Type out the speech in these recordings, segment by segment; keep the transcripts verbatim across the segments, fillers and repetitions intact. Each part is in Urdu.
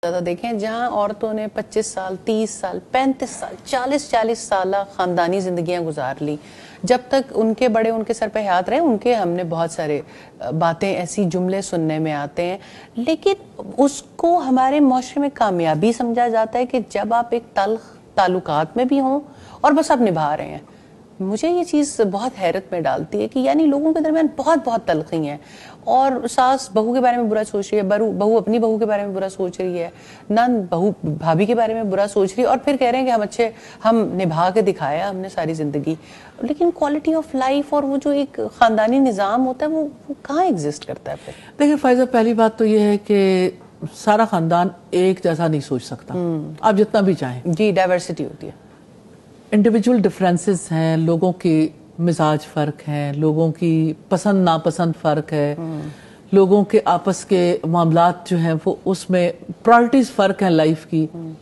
ہوتا تھا. دیکھیں جہاں عورتوں نے پچیس سال تیس سال پینتیس سال چالیس چالیس سالہ خاندانی زندگیاں گزار لی, جب تک ان کے بڑے ان کے سر پہ حیات رہے, ان کے ہم نے بہت سارے باتیں ایسی جملے سننے میں آتے ہیں, لیکن اس کو ہمارے معاشرے میں کامیابی سمجھا جاتا ہے کہ جب آپ ایک تلخ تعلقات میں بھی ہوں اور بس آپ نبھا رہے ہیں. مجھے یہ چیز بہت حیرت میں ڈالتی ہے کہ یعنی لوگوں کے درمیان بہت بہت تلخی ہیں, اور ساس بہو کے بارے میں برا سوچ رہی ہے, بہو اپنی بہو کے بارے میں برا سوچ رہی ہے, نند بہو بھابھی کے بارے میں برا سوچ رہی ہے, اور پھر کہہ رہے ہیں کہ ہم اچھے ہم نبھا کے دکھایا ہم نے ساری زندگی. لیکن کوالٹی آف لائف اور وہ جو ایک خاندانی نظام ہوتا ہے وہ کہاں ایگزسٹ کرتا ہے پھر؟ دیکھیں فائزہ, پہلی بات تو یہ ہے کہ سارا خاندان ایک جیسا نہیں سوچ سکتا, آپ جتنا بھی چاہیں. جی, ڈائیورسٹی ہوتی ہے, انڈیویجول ڈفرینسز ہیں, لوگوں کی مزاج فرق ہیں, لوگوں کی پسند ناپسند فرق ہے, لوگوں کے آپس کے معاملات جو ہیں وہ اس میں پرائرٹیز فرق ہیں لائف کی.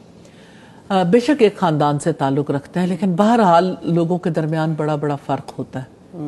بے شک ایک خاندان سے تعلق رکھتے ہیں, لیکن بہرحال لوگوں کے درمیان بڑا بڑا فرق ہوتا ہے.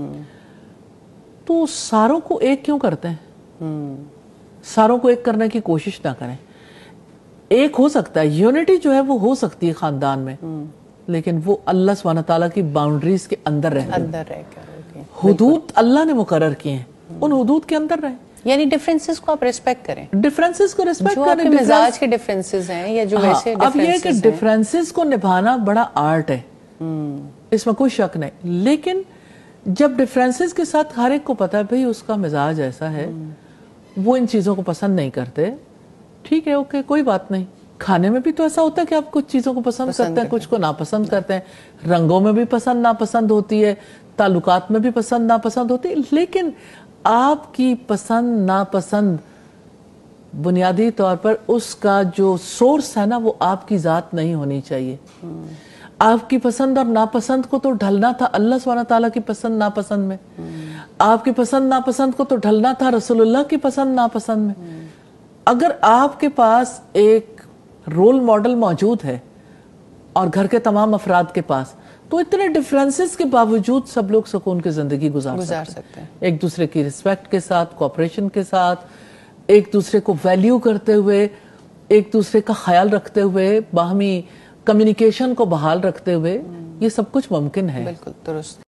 تو ساروں کو ایک کیوں کرتے ہیں؟ ساروں کو ایک کرنے کی کوشش نہ کریں. ایک ہو سکتا ہے, یونٹی جو ہے وہ ہو سکتی ہے خاندان میں, لیکن وہ اللہ سبحانہ تعالیٰ کی باؤنڈریز کے اندر رہ اندر رہ کر, حدود اللہ نے مقرر کیے ہیں, ان حدود کے اندر رہیں. یعنی ڈیفرنسز کو آپ ریسپیکٹ کریں, ڈیفرنسز کو ریسپیکٹ جو کریں. آپ کے مزاج کے ڈیفرنسز ہیں یا جو ویسے اب یہ کہ ڈیفرنسز کو نبھانا بڑا آرٹ ہے, اس میں کوئی شک نہیں, لیکن جب ڈیفرنسز کے ساتھ ہر ایک کو پتا ہے بھئی اس کا مزاج ایسا ہے, وہ ان چیزوں کو پسند نہیں کرتے, ٹھیک ہے اوکے کوئی بات نہیں. کھانے میں بھی تو ایسا ہوتا ہے کہ آپ کچھ چیزوں کو پسند کرتے ہیں, کچھ کو ناپسند کرتے ہیں, رنگوں میں بھی پسند ناپسند ہوتی ہے, تعلقات میں بھی پسند ناپسند ہوتی ہے, لیکن آپ کی پسند ناپسند بنیادی طور پر اس کا جو سورس ہے نا وہ آپ کی ذات نہیں ہونی چاہیے. آپ کی پسند اور ناپسند کو تو ڈھلنا تھا اللہ سبحانہ تعالیٰ کی پسند ناپسند میں, آپ کی پسند ناپسند کو تو ڈھلنا تھا رسول اللہ کی پسند ناپسند میں. اگر آپ کے پاس ایک رول ماڈل موجود ہے اور گھر کے تمام افراد کے پاس, تو اتنے ڈیفرنسز کے باوجود سب لوگ سکون کی زندگی گزار سکتے ہیں, ایک دوسرے کی ریسپیکٹ کے ساتھ, کوآپریشن کے ساتھ, ایک دوسرے کو ویلیو کرتے ہوئے, ایک دوسرے کا خیال رکھتے ہوئے, باہمی کمیونیکیشن کو بحال رکھتے ہوئے, یہ سب کچھ ممکن ہے. بالکل درست.